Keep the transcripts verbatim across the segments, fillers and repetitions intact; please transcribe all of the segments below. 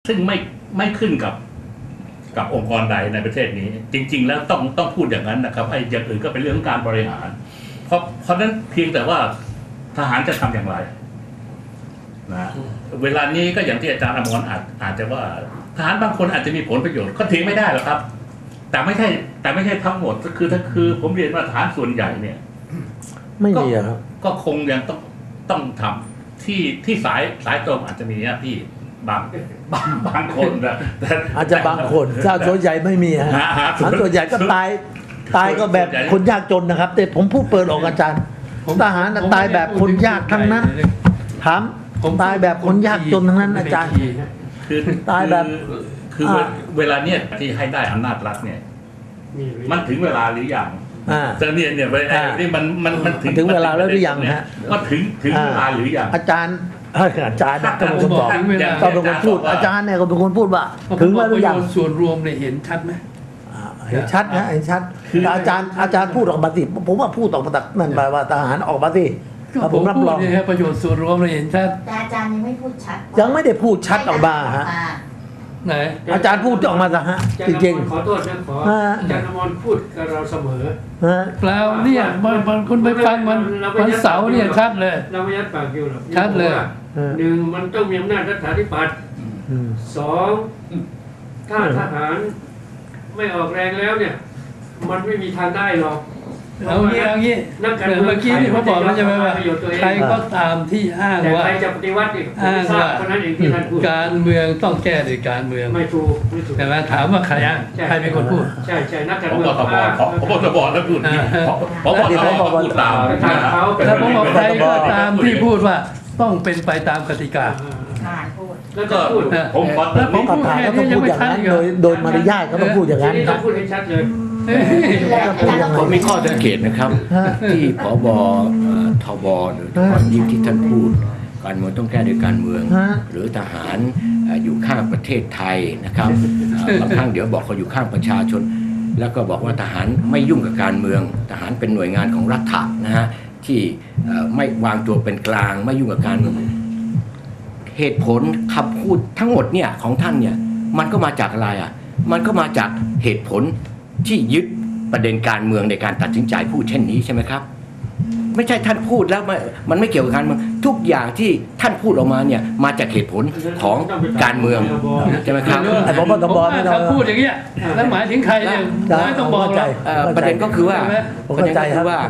ซึ่งไม่ไม่ขึ้นกับกับองค์กรใดในประเทศนี้จริงๆแล้วต้องต้องพูดอย่างนั้นนะครับไอ้อย่างอื่นก็เป็นเรื่องการบริหารเพราะเพราะนั้นเพียงแต่ว่าทหารจะทำอย่างไรนะเวลานี้ก็อย่างที่อาจารย์อมรอาจอาจจะว่าทหารบางคนอาจจะมีผลประโยชน์ก็ทิ้งไม่ได้หรอกครับแต่ไม่ใช่แต่ไม่ใช่ทั้งหมดก็คือถ้าคือผมเรียนว่าทหารส่วนใหญ่เนี่ยไม่มีครับก็คงยังต้องต้องทำที่ที่สายสายตรงอาจจะมีนะพี่บางบางบางคนนะอาจจะบางคนถ้าส่วนใหญ่ไม่มีฮะทหารส่วนใหญ่ก็ตายตายก็แบบคนยากจนนะครับแต่ผมพูดเปิดออกอาจารย์ทหารตายแบบคนยากทั้งนั้นถามผมตายแบบคนยากจนทั้งนั้นอาจารย์คือตายแบบคือเวลาเนี่ยที่ให้ได้อำนาจรัฐเนี่ยมันถึงเวลาหรือยังจะเนี่ยเนี่ยนี่มันมันมันถึงเวลาแล้วหรือยังฮะว่าถึงถึงเวลาหรือยังอาจารย์อาจารย์ต้องเป็นคนบอกต้องเป็นคนพูดอาจารย์เนี่ยก็เป็นคนพูดว่าถึงเวลาหรือยังส่วนรวมเนี่ยเห็นชัดไหมเห็นชัดนะเห็นชัดคืออาจารย์อาจารย์พูดออกมาสิผมว่าพูดออกมาจากนั่นแปลว่าทหารออกมาสิผมรับรองประโยชน์ส่วนรวมเลยเห็นชัดแต่อาจารย์ยังไม่พูดชัดยังไม่ได้พูดชัดออกมาฮะไหนอาจารย์พูดออกมาสิฮะจริงๆขอโทษนะขออาจารย์อมรพูดกับเราเสมอเปล่าเนี่ยมันคุณไปฟังมันวันเสาร์เนี่ยชัดเลยเราไม่ยัดปากอยู่หรอกชัดเลยหนึ่งมันต้องมีอำนาจรัฐาธิปัตย์สองถ้าทหารไม่ออกแรงแล้วเนี่ยมันไม่มีทางได้หรอกเอางี้เอางี้เมื่อกี้ที่เขาบอกแล้วใช่ไหมว่าใครก็ตามที่อ้างว่าใครจะปฏิวัติอีกอ้างว่าการเมืองต้องแก้ด้วยการเมืองไม่ถูกไม่ถูกแต่ว่าถามว่าใครใครเป็นคนพูดใช่ใช่นักการเมืองผมบอกผมบอกจะบอกแล้วพูดผมบอกเขาพูดตามแล้วผมบอกใครก็ตามที่พูดว่าต้องเป็นไปตามกติกาแล้วก็พูดผมแล้วผมพูดแค่นี้ยังไม่ชัดโดยโดยมารยาทก็ต้องพูดอย่างนั้นต้องพูดให้ชัดเลยผมมีข้อสังเกตนะครับที่ผบทบหรือทบยิ่งที่ท่านพูดการเมืองต้องแก้ด้วยการเมืองหรือทหารอยู่ข้างประเทศไทยนะครับบางครั้งเดี๋ยวบอกเขาอยู่ข้างประชาชนแล้วก็บอกว่าทหารไม่ยุ่งกับการเมืองทหารเป็นหน่วยงานของรัฐนะฮะที่ไม่วางตัวเป็นกลางไม่ยุ่งกับการเมืองเหตุผลคำพูดทั้งหมดเนี่ยของท่านเนี่ยมันก็มาจากอะไรอ่ะมันก็มาจากเหตุผลที่ยึดประเด็นการเมืองในการตัดสินใจพูดเช่นนี้ใช่ไหมครับไม่ใช่ท่านพูดแล้วมันไม่เกี่ยวกับการเมืองทุกอย่างที่ท่านพูดออกมาเนี่ยมาจากเหตุผลของการเมืองใช่ไหมครับไอ้ผมก็ต้องบอกไม่ต้องพูดอย่างเงี้ยแล้วหมายถึงใครเนี่ยไม่ต้องบอกใจประเด็นก็คือว่าประเด็นก็คือว่า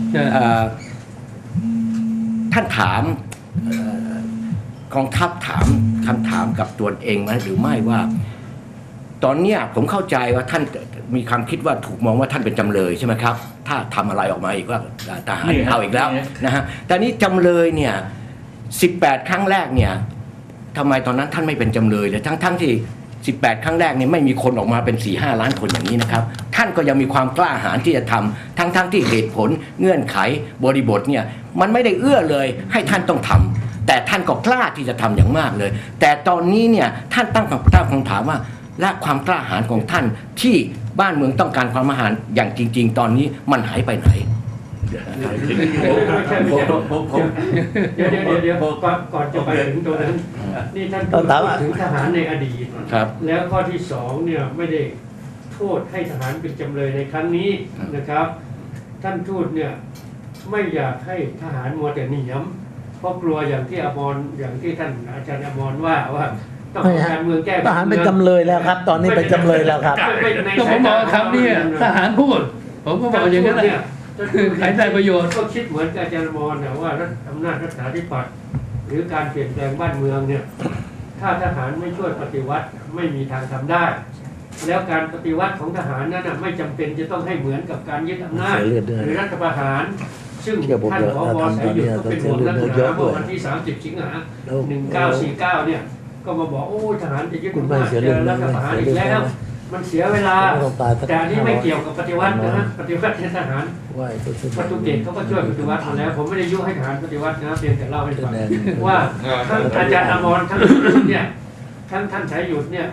ท่านถามกองทัพถามคำถามกับตัวเองไหมหรือไม่ว่าตอนนี้ผมเข้าใจว่าท่านมีความคิดว่าถูกมองว่าท่านเป็นจำเลยใช่ไหมครับถ้าทำอะไรออกมาอีกว่าทหารเอาอีกแล้วนะฮะแต่นี้จำเลยเนี่ยสิบแปดครั้งแรกเนี่ยทำไมตอนนั้นท่านไม่เป็นจำเลยเลยทั้งทั้งที่สิบแปดครั้งแรกเนี่ยไม่มีคนออกมาเป็น สี่ห้า ล้านคนอย่างนี้นะครับท่านก็ยังมีความกล้าหาญที่จะทำทั้งทั้งที่เหตุผลเงื่อนไขบริบทเนี่ยมันไม่ได้เอื้อเลยให้ท่านต้องทำแต่ท่านก็กล้าที่จะทำอย่างมากเลยแต่ตอนนี้เนี่ยท่านตั้งคำถามว่าและความกล้าหาญของท่านที่บ้านเมืองต้องการความกล้าหาญอย่างจริงๆตอนนี้มันหายไปไหนเดี๋ยวเดี๋ยวเดี๋ยวเดี๋ยวก่อนจะไปถึงตรงนั้นนี่ท่านพูดถึงทหารในอดีตแล้วข้อที่สองเนี่ยไม่ได้โทษให้ทหารเป็นจำเลยในครั้งนี้นะครับท่านทูตเนี่ยไม่อยากให้ทหารมัวแต่หนีย้ำเพราะกลัวอย่างที่อมรอย่างที่ท่านอาจารย์อมรว่าว่าต้องการเมืองแก้ทหารเป็นจำเลยแล้วครับตอนนี้เป็นจำเลยแล้วครับก็ผมบอกคำนี้ทหารพูดผมก็บอกอย่างนั้นแหละคือใครได้ประโยชน์ก็คิดเหมือนอาจารย์อมรนะว่าอำนาจรัฐาธิปัตย์หรือการเปลี่ยนแปลงบ้านเมืองเนี่ยถ้าทหารไม่ช่วยปฏิวัติไม่มีทางทำได้แล้วการปฏิวัติของทหารนั้นไม่จำเป็นจะต้องให้เหมือนกับการยึดอำนาจหรือรัฐประหารซึ่งท่านผบ.สายหยุดก็เป็นห่วงนักทหารเมื่อวันที่สามสิบสิงหาคมหนึ่งเก้าสี่เก้าเนี่ยก็มาบอกโอ้ทหารจะยึดอำนาจเจอรัฐประหารอีกแล้วมันเสียเวลาแต่อันนี้ไม่เกี่ยวกับปฏิวัตินะปฏิวัติในทหารประตูเกตเขาก็ช่วยปฏิวัติมาแล้วผมไม่ได้ยุให้ทหารปฏิวัตินะเพียงแต่เล่าให้ฟังว่าท่านอาจารย์อมรท่านเนี่ยท่านท่านสายหยุดเนี่ยค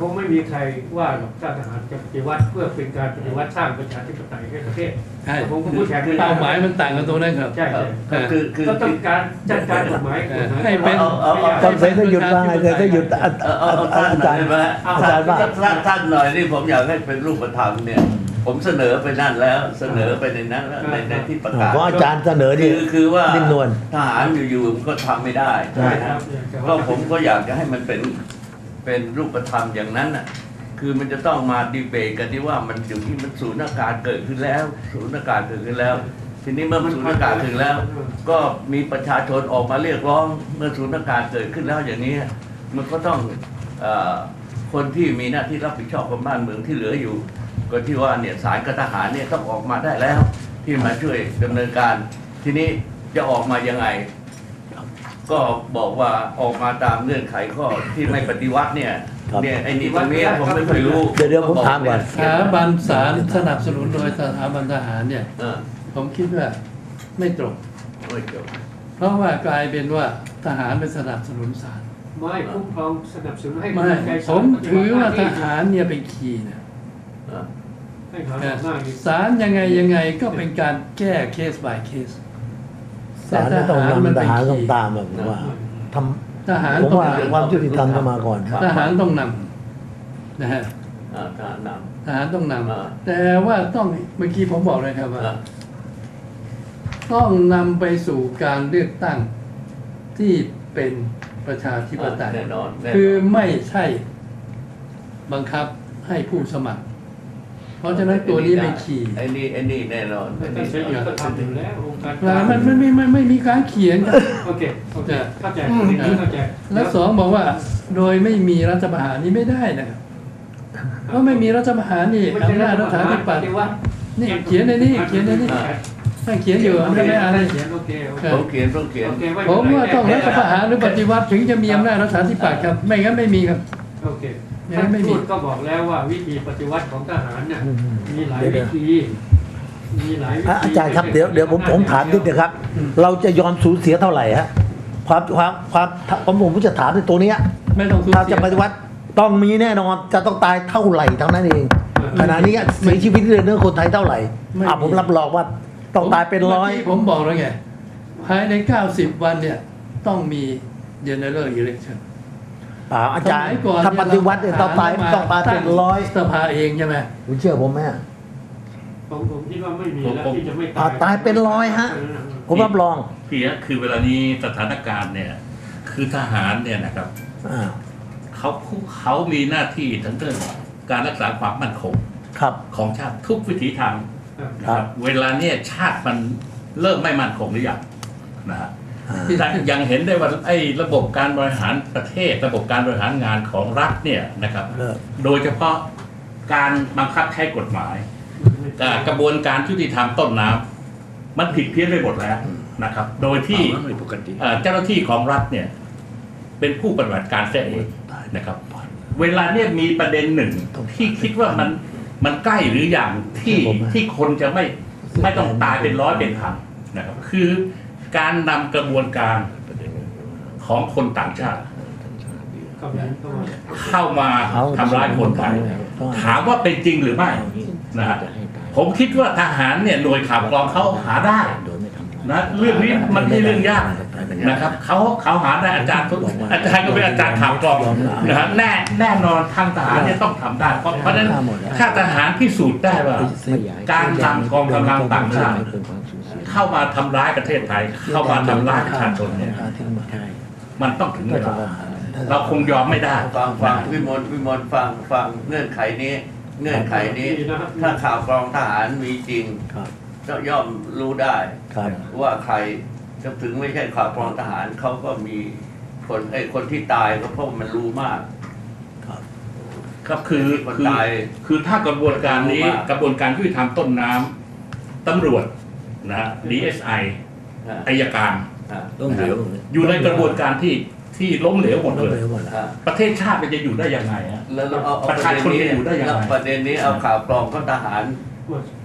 คงไม่มีใครว่าหรอกถ้าทหารจะปฏิวัติเพื่อเป็นการปฏิวัติสร้างประชาธิปไตยให้ประเทศใช่ผมก็พูดแทนเป้าหมายมันต่างกันตรงนั้นครับใช่ใช่เออคือคือก็ต้องการจัดการกฎหมายกฎหมายให้เป็นเอาเอาเอาตอนเสร็จก็หยุดว่าไงเสร็จก็หยุดอาเอาเอาเอาท่านอาหน่จาอยรย์ได้ไหมอาจารย์ว่าท่านท่านหน่อยนี่ผมอยากให้เป็นรูปธรรมเนี่ย ผมเสนอไปนั่นแล้วเสนอไปในนั้นแล้วในในที่ประกาศเพราะอาจารย์เสนอคืนี่อคือว่านิ่มนวลทหารอยู่ๆมันก็ทำไม่ได้ใช่นะ ก็ผมก็อยากจะให้มันเป็นเป็นรูปธรรมอย่างนั้นน่ะคือมันจะต้องมาดีเบตกันที่ว่ามันอยู่ที่มันสูญญากาศเกิดขึ้นแล้วสูญญากาศเกิดขึ้นแล้ว ทีนี้เมื่อมันสูญญากาศถึงแล้ว ก็มีประชาชนออกมาเรียกร้องเมื่อสูญญากาศเกิดขึ้นแล้วอย่างนี้มันก็ต้องเอ่อคนที่มีหน้าที่รับผิดชอบกับบ้านเมืองที่เหลืออยู่ ก็ที่ว่าเนี่ยศาลกับทหารเนี่ยต้องออกมาได้แล้ว ที่มาช่วยดำเนินการ ทีนี้จะออกมายังไง ก็บอกว่าออกมาตามเงื่อนไขข้อที่ไม่ปฏิวัติเนี่ยครับเนี่ยไอ้นี่ตรงนี้ผมไม่เคยรู้เดี๋ยวเดี๋ยวผมถามก่อนสถาบันศาลสนับสนุนโดยสถาบันทหารเนี่ยเออผมคิดว่าไม่ตรงโอ้ยจบเพราะว่ากลายเป็นว่าทหารเป็นสนับสนุนศาลไม่คุ้มครองสนับสนุนให้ไม่กำลังใจผศาลมถือว่าทหารเนี่ยเป็นคีย์นะเออให้ทหารอำนาจนี่ศาลยังไงยังไงก็เป็นการแก้เคส by เคสศาลไม่ต้องนำทหารต้องตามอะผมว่าททหารำผมต้องว่าน ความยุติธรรมต้องมาก่อนำทหารต้องนำนะฮะอ่าทหารนทหารต้องนอ่าำแต่ว่าต้องเมื่อกี้ผมบอกเลยครับำว่าอ่าต้องนำไปสู่การเลือกตั้งที่เป็นประชาธิปไตยแน่นอนแน่นอนคือไม่ใช่บังคับให้ผู้สมัคร เพราะฉะนั้นตัวนี้เป็นคีย์ไอ้นี่ไอ้นี่แน่นอนไอ้ท่านนี่เสรีก็ทำอยู่แล้วองค์การแล้วมันมันไม่ไม่ไม่มีการเขียนครับโอเคโอเคเข้าใจอืมเข้าใจและสองบอกว่า โดยไม่มีรัฐประหารนี้ไม่ได้นะครับเพราะไม่มีรัฐประหารนี่ไม่ใช่อำนาจรัฐาธิปัตย์ปฏิวัตินี่เขียนในนี้เขียนในนี้ท่านเขียนอยู่ไม่ได้อะไรเขียนโอเคโอเคผมเขียนผมเขียนโอเคไผมว่าต้องรัฐประหารหรือปฏิวัติถึงจะมีอำนาจรัฐาธิปัตย์ครับไม่งั้นไม่มีครับโอเคไม่ท่านไม่มีพูดก็บอกแล้วว่าวิธีปฏิวัติของทหารเนี่ยมีหลายวิธีมีหลายวิธีอ่ะอาจารย์ครับเดี๋ยวเดี๋ยวผมผมถามนิดเดียวครับ เราจะยอมสูญเสียเท่าไหร่ฮะความความความผมผมจะถามในตัวเนี้ยไม่ต้องสูญถ้าเสีจะยปฏิวัติต้องมีแน่นอนจะต้องตายเท่าไหร่เท่านั้นเองขณะนี้เสียชีวิตเรื่องคนไทยเท่าไหร่อ่ะผมรับรองว่าต้องตายเป็นร้อยมื่กี้ผมบอกแล้วไงภายในเก้าสิบวันเนี่ยต้องมี general election เปล่าอาจารย์สมัก่อนถ้าปฏิวัติเนี่ยต้องตายต้องตายเป็นร้อยสภาเองใช่ไหมคุณเชื่อผมไหมอ่ะผมผมคิดว่าไม่มีแล้วที่จะไม่อ่ะตายเป็นร้อยฮะ ผมรับรองพี่ฮะคือเวลานี้สถานการณ์เนี่ย คือทหารเนี่ยนะครับอ่าเขาเขามีหน้าที่ทั้งเรื่องการรักษาความมั่นคงครับของชาติทุกวิถีทางนะคครัรับ บ เวลาเนี่ยชาติมันเริ่มไม่มั่นคงหรือยังนะฮะอ่าที่ยังเห็นได้ว่าไอ้ระบบการบริหารประเทศ ระบบการบริหารงานของรัฐเนี่ยนะครับเลิกโดยเฉพาะการบังคับใช้กฎหมายอ่ากระบวนการยุติธรรมต้นน้ำมันผิดเพี้ยนไปหมดแล้วนะครับ โดยที่ไม่ปกติเอ่อเจ้าหน้าที่ของรัฐเนี่ย เป็นผู้ปฏิบัติการเสียเองนะครับ เวลาเนี่ยมีประเด็นหนึ่งที่คิดว่ามันมันใกล้หรืออย่างที่ที่คนจะไม่ไม่ต้องตายเป็นร้อยเป็นพันนะครับ คือการนำกระบวนการของคนต่างชาติเข้ามาเข้ามาเข้ามาทำร้ายคนไทย ถามว่าเป็นจริงหรือไม่นะฮะผมคิดว่าทหารเนี่ยหน่วยข่าวกรองเขาหาได้นะเรื่องนี้มันไม่ใช่เรื่องยากนะครับเขาเขาหาได้อาจารย์อาจารย์ก็เป็นอาจารย์ข่าวกรองนะฮะแน่แน่นอนทางทหารเนี่ยต้องทำได้เพราะเพราะฉะนั้นถ้าทหารพิสูจน์ได้ว่า การนำกองกำลังต่างชาติ เข้ามาทำร้ายประเทศไทย เข้ามาทำร้ายประชาชนเนี่ยมันต้องถึงเวลาเราคงยอมไม่ได้ฟังฟังวิมลวิมลฟังฟังเงื่อนไขนี้ เงื่อนไขนี้ ถ้าข่าวกรองทหารมีจริงครับก็ย่อมรู้ได้ครับว่าใครจะถึงไม่ใช่ข่าวกรองทหารเขาก็มีคนไอ้คนที่ตายก็เพราะมันรู้มากครับคือคนคือตายคือถ้ากระบวนการนี้รู้มากกระบวนการยุติธรรมต้นน้ำตำรวจนะฮะ ดี เอส ไออ่าอายการอ่าต้องเหลวอยู่ในกระบวนการที่ที่ล้มเหลวหมดเลยอ่าประเทศชาติมันจะอยู่ได้ยังไงฮะแล้วเราเอาเอาประชาชนจะอยู่ได้ยังไงแล้วประเด็นนี้เอาข่าวกรองของทหาร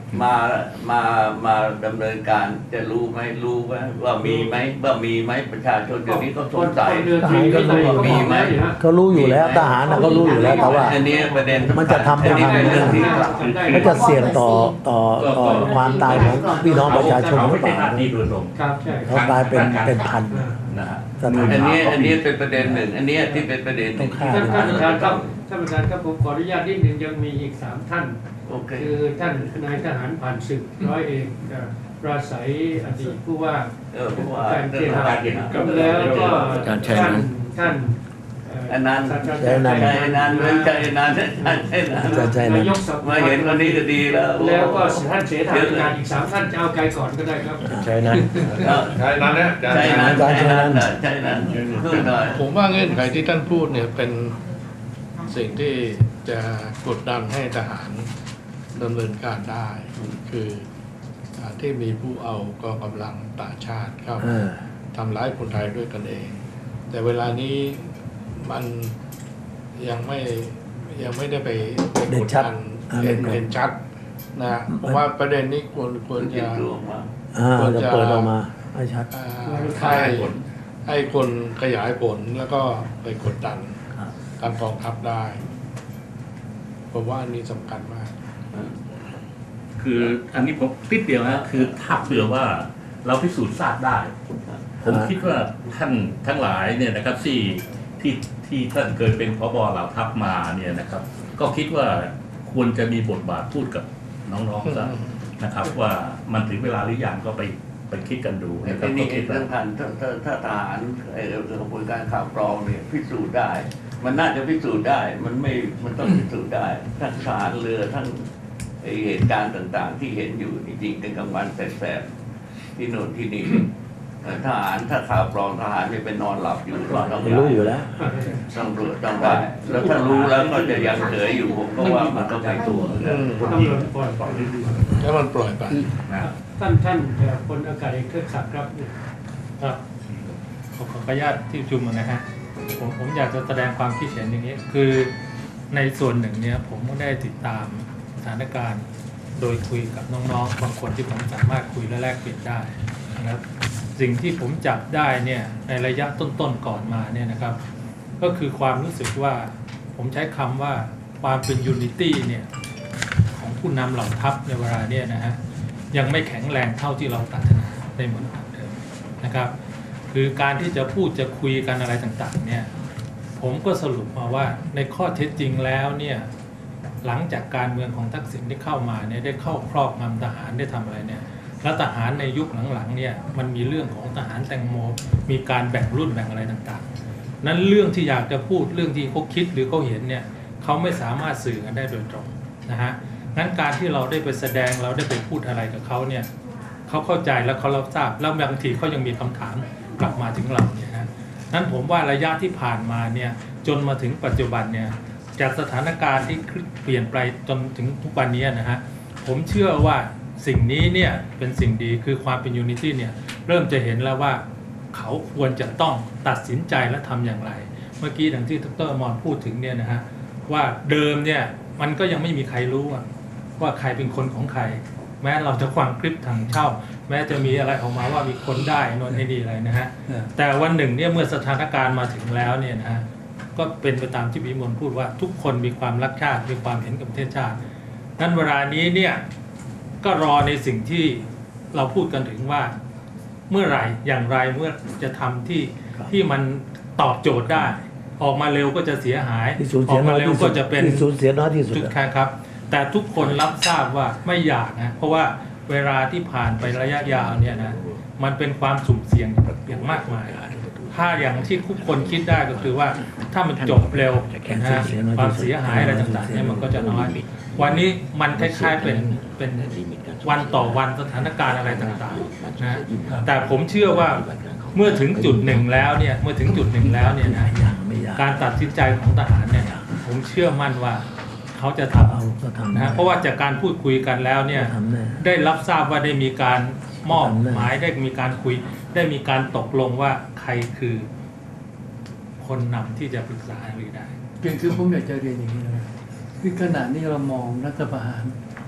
มามามาดำเนินการจะรู้ไหมรู้ไหมว่ามีไหมว่ามีไหมประชาชนเดี๋ยวนี้ก็สงสัยเรือตรีวินัยก็มีไหมเขารู้อยู่แล้วทหารนะเขารู้อยู่แล้วแต่ว่าอันนี้ประเด็นมันจะทำไม่อันนี้ทำเป็นเรื่องที่มันจะเสี่ยงต่อต่อต่อความตายของพี่น้องประชาชนหเขารืไม่อเปใช่หน้าล่าที่โดยตรงครับใช่เขาตายเป็นเป็นพันนะฮะสถานอันนี้อันนี้เป็นประเด็นหนึ่ง อันนี้ที่เป็นประเด็นหนึ่งต้องฆ่าท่านท่านประธานครับท่านประธานครับผมขออนุญาตนิดนึงยังมีอีกสามท่านโอเคคือท่านนายทหารผ่านศึกร้อยเอกเอ่อปราศัยอดีตผู้ว่าเออเพราะว่าการเกณฑ์การเกณฑ์กับแล้วก็การใช้ท่านนั้นท่านเอันนั้นศาสตราใช่จารย์นั้นใจนั้นเว้นใจนั้นใจนั้นใช่ใช่นายกสภมาเห็นวันนี้ก็ดีแล้วแล้วก็ท่านเสถาธิการอีกสามท่านจะเอาใครก่อนก็ได้ครับใช่นั้นใช่นั้นนะใช่นั้นใช่นั้นใช่นั้นขึ้นหน่อยผมว่าเงื่อนไขที่ท่านพูดเนี่ยเป็นสิ่งที่จะกดดันให้ทหารดำเนินการได้ คือการที่มีผู้เอากองกำลังต่างชาติเข้าเออทำร้ายคนไทยด้วยกันเอง แต่เวลานี้มันยังไม่ยังไม่ได้ไปไปกดดันเห็นเห็นชัดนะผมว่าประเด็นนี้ควรควรจะอ่าจะเปิดออกมาให้ชัดอ่าให้ให้คนขยายผลแล้วก็ไปกดดันครับทางกองทัพได้ผมว่าอันนี้สำคัญมากคืออันนี้ผมติดเดียวนะคือถ้าเผื่อว่าเราพิสูจน์ทราบได้ ผมคิดว่าท่านทั้งหลายเนี่ยนะครับที่ที่ที่ท่านเคยเป็นผบ.เหล่าทัพมาเนี่ยนะครับ ก็คิดว่าควรจะมีบทบาทพูดกับน้องๆซะนะครับ ว่ามันถึงเวลาหรือยังก็ไปไปคิดกันดูนะครัไอ้บนี่ก็คิดเรื่ว่าองพันถ้าถ้าถ้าทหารไอ้กระบวนการข่าวกรองเนี่ยพิสูจน์ได้ มันน่าจะพิสูจน์ได้ มันไม่มันต้องพิสูจน์ได้ทั้งทหารเรือทั้งไอ้เหตุการณ์ต่างๆ ที่เห็นอยู่จริงๆกันกลางวันแสบๆที่โน่นที่นี่ทหารถ้าข่าวกรองทหารไม่เป็นนอนหลับอยู่ต้องไม่รู้อยู่แล้วต้องรู้ต้องได้แล้วถ้ารู้แล้วก็จะยังเฉยอยู่ผมก็ว่ามันก็ไม่ตัวเหมือนกันตำรวจปล่อยปล่อยแล้วมันปล่อยไปนะท่านท่านเอ่อพลอากาศเอกเทิดศักดิ์ครับครับขอขออนุญาตที่ประชุมนะฮะผมผมอยากจะแสดงความคิดเห็นอย่างนี้ คือในส่วนหนึ่งเนี่ยผมก็ได้ติดตามสถานการณ์โดยคุยกับน้องๆบางคนที่ผมสามารถคุยและแลกเปลี่ยนได้นะครับสิ่งที่ผมจับได้เนี่ยในระยะต้นๆก่อนมาเนี่ยนะครับ ก็คือความรู้สึกว่าผมใช้คำว่าความเป็นยูนิตี้เนี่ยของผู้นำเหล่าทัพในเวลาเนี่ยนะฮะยังไม่แข็งแรงเท่าที่เราปรารถนาในเหมือนเดิมนะครับคือการที่จะพูดจะคุยกันอะไรต่างๆเนี่ยผมก็สรุปมาว่าในข้อเท็จจริงแล้วเนี่ยหลังจากการเมืองของทักษิณที่เข้ามาเนี่ยได้เข้าครอบงำทหารได้ทำอะไรเนี่ยแล้วทหารในยุคหลังๆเนี่ยมันมีเรื่องของทหารแตงโมมีการแบ่งรุ่นแบ่งอะไรต่างๆนั้นเรื่องที่อยากจะพูดเรื่องที่เขาคิดหรือเขาเห็นเนี่ยเขาไม่สามารถสื่อกันได้โดยตรงนะฮะงั้นการที่เราได้ไปแสดงเราได้ไปพูดอะไรกับเขาเนี่ยเขาเข้าใจแล้วเขารับทราบแล้วบางทีเขายังมีคำถามกลับมาถึงเราเนี่ยนะนั้นผมว่าระยะที่ผ่านมาเนี่ยจนมาถึงปัจจุบันเนี่ยจากสถานการณ์ที่เปลี่ยนไปจนถึงทุกวันนี้นะฮะผมเชื่อว่าสิ่งนี้เนี่ยเป็นสิ่งดีคือความเป็นยูนิตี้เนี่ยเริ่มจะเห็นแล้วว่าเขาควรจะต้องตัดสินใจและทำอย่างไรเมื่อกี้ดังที่ดร.อมรพูดถึงเนี่ยนะฮะว่าเดิมเนี่ยมันก็ยังไม่มีใครรู้ว่าใครเป็นคนของใครแม้เราจะฟังคลิปทางเช่าแม้จะมีอะไรออกมาว่ามีคนได้นนนี่อะไรนะฮะแต่วันหนึ่งเนี่ยเมื่อสถานการณ์มาถึงแล้วเนี่ยนะฮะก็เป็นไปตามที่พิมลพูดว่าทุกคนมีความรักชาติมีความเห็นกับประเทศชาตินั้นเวลานี้เนี่ยก็รอในสิ่งที่เราพูดกันถึงว่าเมื่อไหร่อย่างไรเมื่อจะทำที่ที่มันตอบโจทย์ได้ออกมาเร็วก็จะเสียหายที่สูญอเสีอย กน้มาอยเร็วที่สุก็ดจะเป็นที่สูญเสียน้อยที่สุดจุดแค่ครับ แต่ทุกคนรับทราบว่าไม่อยากนะเพราะว่าเวลาที่ผ่านไประยะยาวเนี่ยนะมันเป็นความสุ่มเสี่ยงอย่างมากมายถ้าอย่างที่ทุกคนคิดได้ก็คือว่าถ้ามันจบเร็วนะฮะความเสียหายอะไรต่างๆเนี่ยมันก็จะน้อยวันนี้มันคล้ายๆเป็นเป็นวันต่อวันสถานการณ์อะไรต่างๆนะแต่ผมเชื่อว่าเมื่อถึงจุดหนึ่งแล้วเนี่ยเมื่อถึงจุดหนึ่งแล้วเนี่ยนะการตัดสินใจของทหารเนี่ยผมเชื่อมั่นว่าเขาจะทเอาก็ทำำนะฮะเพราะว่าจากการพูดคุยกันแล้วเนี่ยทำแน่ได้รับทราบว่าได้มีการมอบทำแน่หมายได้มีการคุย ได้มีการตกลงว่าใครคือคนนำที่จะปรึกษาหรือได้คือคือผมอยากจะเรียนอย่างนี้นะคือขณะนี้เรามองรัฐประหาร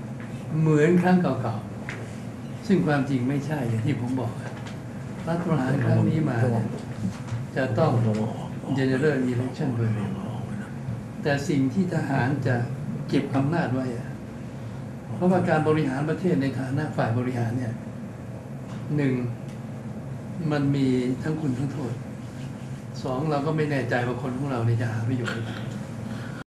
เหมือนครั้งเก่าๆซึ่งความจริงไม่ใช่อย่างที่ผมบอกอะรัฐประหารครั้งนี้มาเนี่ยจะต้อง general election โดยเร็วแต่สิ่งที่ทหารจะเก็บอำนาจไว้อะเพราะว่าการบริหารประเทศในฐานะฝ่ายบริหารเนี่ยหนึ่งมันมีทั้งคุณทั้งโทษสองเราก็ไม่แน่ใจว่าคนของเราเนี่ยจะหาประโยชน์หรือเปล่า